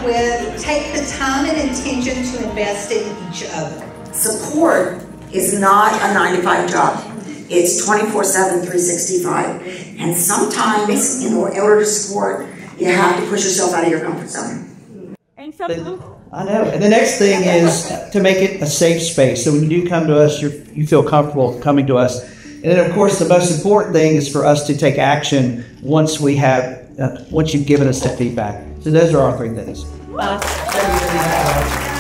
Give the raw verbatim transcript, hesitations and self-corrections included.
work with take the time and intention to invest in each other. Support is not a nine to five job. It's twenty-four seven, three sixty-five. And sometimes, in order to support, you have to push yourself out of your comfort zone. And something. I know. And the next thing is to make it a safe space. So when you do come to us, you're, you feel comfortable coming to us. And then, of course, the most important thing is for us to take action once we have, uh, once you've given us the feedback. So those are our three things.